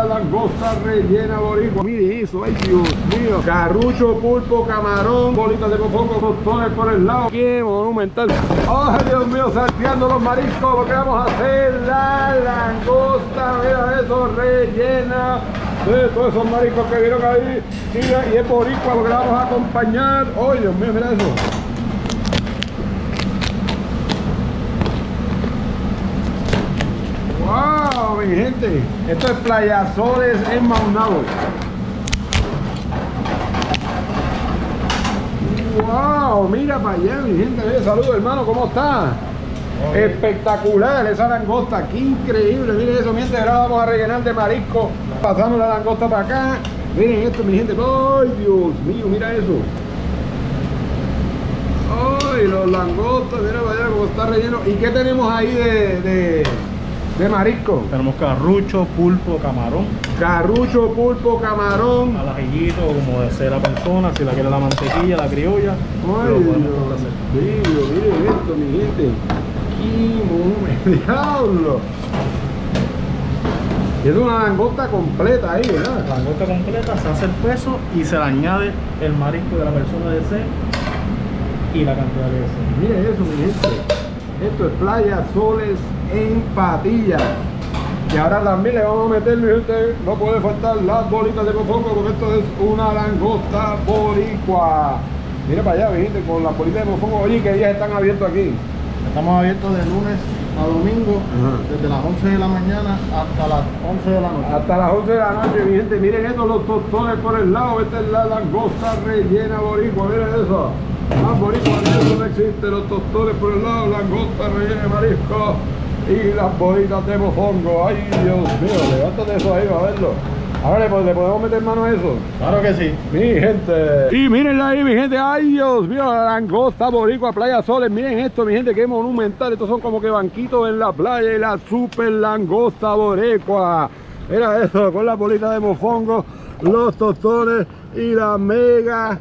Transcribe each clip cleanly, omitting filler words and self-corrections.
Langosta rellena boricua. Mire eso, ay Dios mío. Carrucho, pulpo, camarón, bolitas de mofongo, tostones por el lado. ¡Qué monumental! ¡Ay Dios mío! Salteando los mariscos, porque vamos a hacer la langosta. Mira eso, rellena de todos esos mariscos que vieron ahí. Mira, y es boricua porque la vamos a acompañar. ¡Ay Dios mío! Mira eso. ¡Wow, mi gente! Esto es Playa Azoles en Maunabo. ¡Wow! Mira para allá, mi gente. Saludos, hermano. ¿Cómo está? Espectacular esa langosta. ¡Qué increíble! Miren eso, mi gente. Ahora vamos a rellenar de marisco. Pasamos la langosta para acá. Miren esto, mi gente. ¡Ay, Dios mío! Mira eso. ¡Ay, los langostas! Mira para allá cómo está relleno. ¿Y qué tenemos ahí de marisco? Tenemos carrucho, pulpo, camarón. Carrucho, pulpo, camarón. Al ajillito, como desee la persona, si la quiere la mantequilla, la criolla. Ay, lo podemos complacer. miren esto, mi gente. ¡Qué diablo! Es una langosta completa ahí, ¿verdad? La langosta completa, se hace el peso y se le añade el marisco de la persona desee y la cantidad que desee. Miren eso, mi gente. Esto es Playa Azoles en Patillas. Y ahora también le vamos a meter, mi gente, no puede faltar las bolitas de mofongo, porque esto es una langosta boricua. Mira para allá, mi gente, con las bolitas de mofongo. Oye, ¿qué días están abiertos aquí? Estamos abiertos de lunes a domingo, desde las 11 de la mañana hasta las 11 de la noche. Hasta las 11 de la noche, mi gente. Miren estos, los tostones por el lado. Esta es la langosta rellena boricua. Miren eso. Más boricua de eso no existe. Los tostones por el lado, langosta rellena de marisco y las bolitas de mofongo. Ay, Dios mío, levántate eso ahí para verlo. Ahora le podemos meter mano a eso. Claro que sí. Mi gente. Y mírenla ahí, mi gente. Ay, Dios mío, la langosta boricua, Playa Azoles. Miren esto, mi gente, qué monumental. Estos son como que banquitos en la playa y la super langosta boricua. Mira eso, con las bolitas de mofongo, los tostones y la mega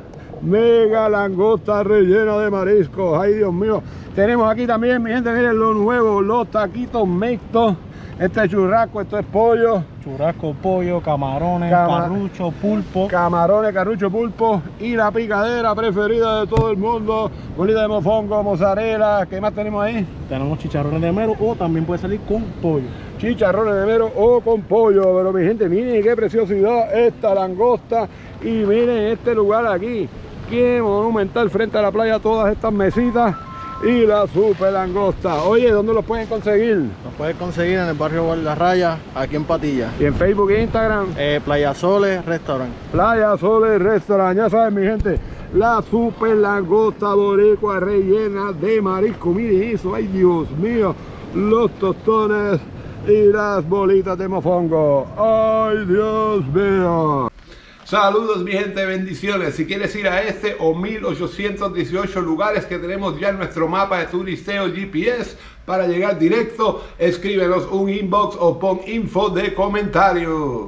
langosta rellena de mariscos. Ay, Dios mío. Tenemos aquí también, mi gente, miren lo nuevo, los taquitos mixtos. Este es churrasco, esto es pollo. Churrasco, pollo, camarones, carrucho, pulpo. Camarones, carrucho, pulpo y la picadera preferida de todo el mundo. Bolita de mofongo, mozzarella. ¿Qué más tenemos ahí? Tenemos chicharrones de mero o también puede salir con pollo. Chicharrones de mero o con pollo. Pero mi gente, miren qué preciosidad esta langosta. Y miren este lugar aquí. Qué monumental frente a la playa, todas estas mesitas. Y la super langosta. Oye, ¿dónde los pueden conseguir? Nos puedes conseguir en el barrio Guardarraya, aquí en Patillas. Y en Facebook e Instagram. Playa Azoles Restaurant. Playa Azoles Restaurant. Ya saben, mi gente, la super langosta boricua rellena de marisco. Miren eso, ay Dios mío. Los tostones y las bolitas de mofongo. Ay Dios mío. Saludos, mi gente, bendiciones. Si quieres ir a este o 1818 lugares que tenemos ya en nuestro mapa de turisteo GPS para llegar directo, escríbenos un inbox o pon info de comentario.